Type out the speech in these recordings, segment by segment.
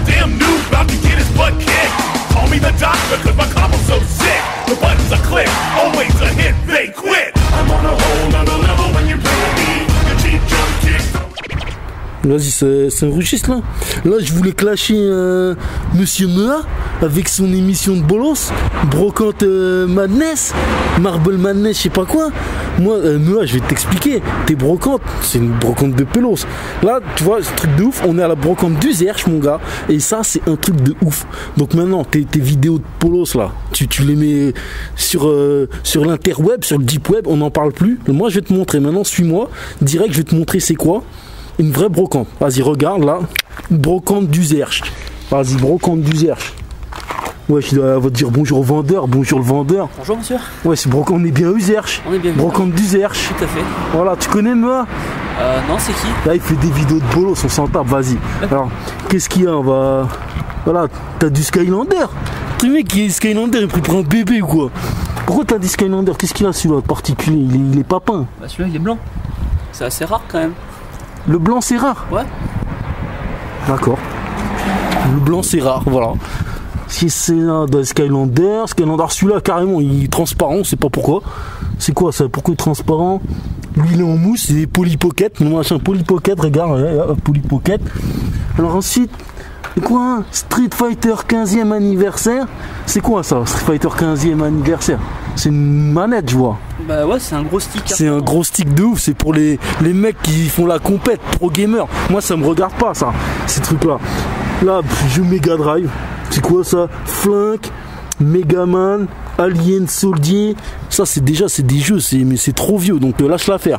damn noob about to get his butt kicked. Call me the doctor cause my combo's so sick. The buttons are click, always a hit, they quit. I'm on a whole nother level when you play me. Your cheap jump kicks. Vas-y, c'est un rugiste là. Là, je voulais clasher Monsieur Mea avec son émission de bolos, Brocante Madness, Marble Madness, je sais pas quoi. Moi, Mea, je vais t'expliquer. Tes brocantes, c'est une brocante de pelos. Là, tu vois, c'est un truc de ouf. On est à la brocante du Zerch, mon gars. Et ça, c'est un truc de ouf. Donc maintenant, tes vidéos de polos là, tu les mets sur l'interweb, sur le deep web, on n'en parle plus. Moi, je vais te montrer. Maintenant, suis-moi. Direct, je vais te montrer c'est quoi. Une vraie brocante. Vas-y, regarde là. Brocante du Zerch. Vas-y, brocante du Zerch. Ouais, je dois dire bonjour au vendeur. Bonjour le vendeur. Bonjour monsieur. Ouais, c'est brocante. On est bien au Zerch. On est bien. Brocante du Zerch. Tout à fait. Voilà, tu connais Mea? Non, c'est qui? Là, il fait des vidéos de bolos, on s'en tape. Vas-y. Alors, qu'est-ce qu'il y a? On va. Voilà, t'as du Skylander. Le mec qui est Skylander, il est pris pour un bébé ou quoi? Pourquoi t'as dit Skylander? Qu'est-ce qu'il a celui-là de particulier? Il est pas peint. Bah celui-là il est blanc. C'est assez rare quand même. Le blanc c'est rare? Ouais. D'accord. Le blanc c'est rare, voilà. Si c'est un Skylander, celui-là carrément il est transparent, on sait pas pourquoi. C'est quoi ça? Pourquoi il est transparent? Lui il est en mousse, c'est des Polly Pocket, mon machin Polly Pocket, regarde, Polly Pocket. Alors ensuite, c'est quoi? Street Fighter 15e anniversaire. C'est quoi ça? Street Fighter 15e anniversaire. C'est une manette, je vois. Bah ouais, c'est un gros stick. C'est un gros stick de ouf, c'est pour les mecs qui font la compète, pro gamer. Moi ça me regarde pas ça, ces trucs là. Là, jeu Mega Drive. C'est quoi ça? Flink, Megaman, Alien Soldier. Ça c'est des jeux, mais c'est trop vieux, donc lâche l'affaire.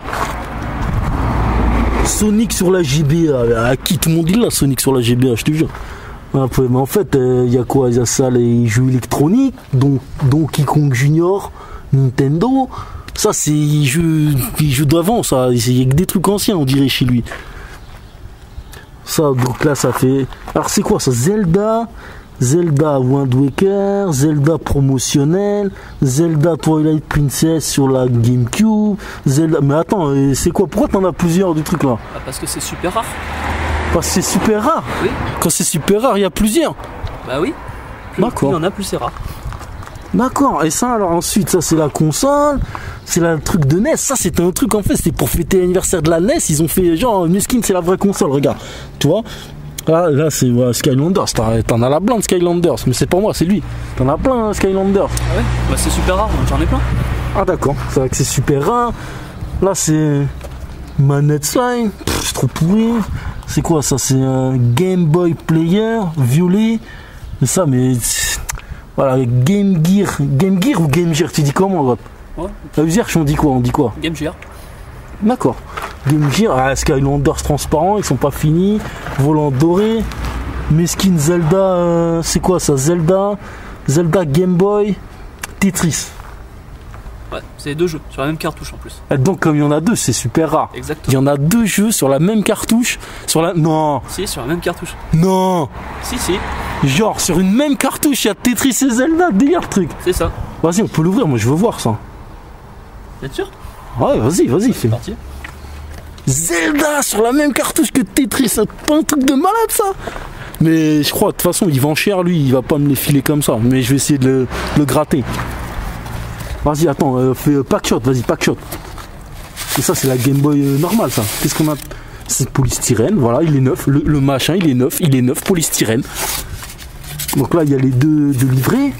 Sonic sur la GBA, à qui tout le monde dit là Sonic sur la GBA, je te jure. Après, mais en fait, il y a quoi? Il y a ça, les jeux électroniques, donc Donkey Kong Junior, Nintendo. Ça, c'est les jeux d'avant, ça. Il y a que des trucs anciens, on dirait, chez lui. Ça, donc là, ça fait. Alors, c'est quoi ça? Zelda Wind Waker, Zelda promotionnel, Zelda Twilight Princess sur la GameCube, Zelda. Mais attends, c'est quoi? Pourquoi t'en as plusieurs du truc là? Bah parce que c'est super rare. Parce que c'est super rare. Oui. Quand c'est super rare, il y a plusieurs. Bah oui. D'accord. Plus il y en a, plus c'est rare. D'accord. Et ça, alors ensuite, ça c'est la console, c'est le truc de NES. Ça c'était un truc en fait, c'était pour fêter l'anniversaire de la NES. Ils ont fait genre Muskin, c'est la vraie console. Regarde, tu vois. Là c'est Skylanders. T'en as la blinde Skylanders, mais c'est pas moi, c'est lui. T'en as plein Skylanders. Ah ouais. Bah c'est super rare, j'en ai plein. Ah d'accord. C'est vrai que c'est super rare. Là c'est manette slime. C'est trop pourri. C'est quoi ça? C'est un Game Boy Player violet. C'est ça, mais voilà, Game Gear ou Game Gear, tu dis comment, Rob? Ouais. La Gear, on dit quoi? Game Gear. D'accord. Game Gear, Skylanders transparents, ils sont pas finis. Volant doré. Meskin Zelda, c'est quoi ça? Zelda Game Boy, Tetris. Ouais, c'est les deux jeux sur la même cartouche en plus. Et donc comme il y en a deux, c'est super rare. Exactement. Il y en a deux jeux sur la même cartouche. Non. Si, sur la même cartouche. Non. Si. Genre sur une même cartouche, il y a Tetris et Zelda, délire le truc. C'est ça. Vas-y, on peut l'ouvrir, moi je veux voir ça. T'es sûr? Ouais, vas-y, fais. Parti. Zelda sur la même cartouche que Tetris, c'est pas un truc de malade ça? Mais je crois, de toute façon, il vend cher lui, il va pas me les filer comme ça. Mais je vais essayer de le gratter. Vas-y, attends, fais packshot, vas-y, packshot. Et ça, c'est la Game Boy normale, ça. Qu'est-ce qu'on a? C'est polystyrène, voilà, il est neuf. Le machin, il est neuf, polystyrène. Donc là, il y a les deux de livrés.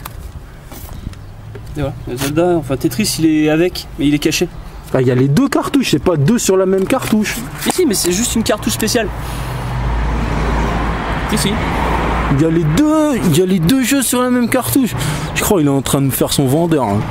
Et voilà, Zelda, enfin Tetris, il est avec, mais il est caché. Ah, il y a les deux cartouches, c'est pas deux sur la même cartouche. Si, mais c'est juste une cartouche spéciale. Si. Il y a les deux jeux sur la même cartouche. Je crois qu'il est en train de me faire son vendeur. Hein.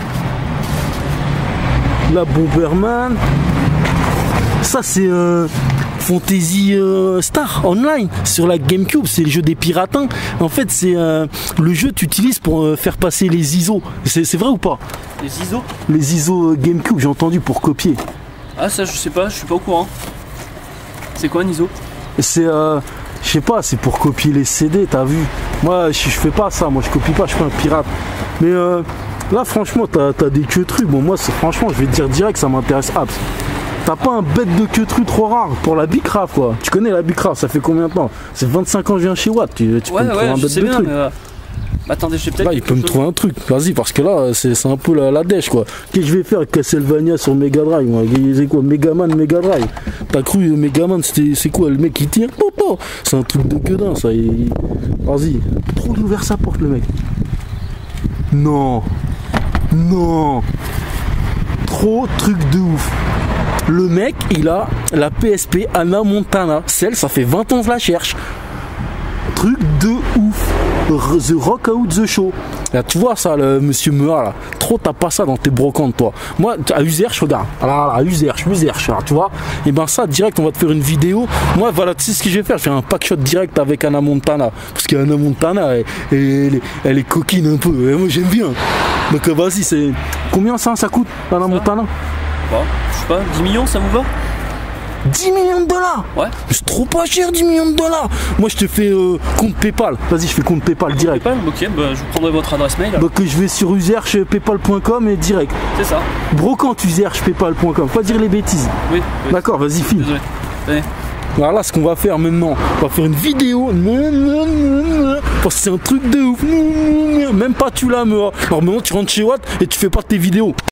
La Bomberman. Ça c'est Fantasy Star Online sur la GameCube, c'est le jeu des piratins. En fait c'est le jeu que tu utilises pour faire passer les ISO. C'est vrai ou pas? Les ISO? Les ISO GameCube, j'ai entendu, pour copier. Ah ça je sais pas, je suis pas au courant. C'est quoi un ISO? C'est je sais pas, c'est pour copier les CD, t'as vu. Moi je fais pas ça, moi je copie pas, je suis pas un pirate. Mais là franchement t'as des queues trucs. Bon moi franchement je vais te dire direct, ça m'intéresse abs. T'as pas un bête de queutru trop rare pour la Bicraft quoi. Tu connais la Bicraft, ça fait combien de temps? C'est 25 ans que je viens chez Watt, tu peux me trouver un bête de truc. Attendez, je sais peut-être. Là, il peut me trouver un truc, vas-y, parce que là, c'est un peu la dèche quoi. Qu'est-ce que je vais faire avec Castlevania sur Mega Drive moi? C'est quoi? Megaman, Mega Drive? T'as cru Megaman, c'est quoi? Le mec qui tire? C'est un truc de gueudin ça. Vas-y, trop ouvert sa porte le mec. Non, non, trop truc de ouf. Le mec, il a la PSP Hannah Montana. Celle, ça fait 20 ans que je la cherche. Truc de ouf. The Rock Out the Show. Là, tu vois ça, le monsieur Mea, là. Trop, t'as pas ça dans tes brocantes, toi. Moi, à Userche, regarde. Là, à Userche, là, tu vois. Et ben, ça, direct, on va te faire une vidéo. Moi, voilà, tu sais ce que je vais faire. Je fais un pack shot direct avec Hannah Montana. Parce qu'Hannah Montana, elle est coquine un peu. Et moi, j'aime bien. Donc, vas-y, c'est. Combien ça coûte, Hannah Montana? Bon, je sais pas, 10 millions, ça vous va? 10 millions de dollars? Ouais. C'est trop pas cher, 10 millions de dollars. Moi, je te fais compte PayPal. Vas-y, je fais compte PayPal direct. PayPal, ok, bah, je vous prendrai votre adresse mail. Donc, je vais sur userche paypal.com et direct. C'est ça. Brocante userche paypal.com. Pas dire les bêtises. Oui. D'accord, vas-y, file. Désolé. Allez. Voilà ce qu'on va faire maintenant. On va faire une vidéo. Parce que c'est un truc de ouf. Même pas tu la meurs. Alors maintenant, tu rentres chez Watt et tu fais pas tes vidéos.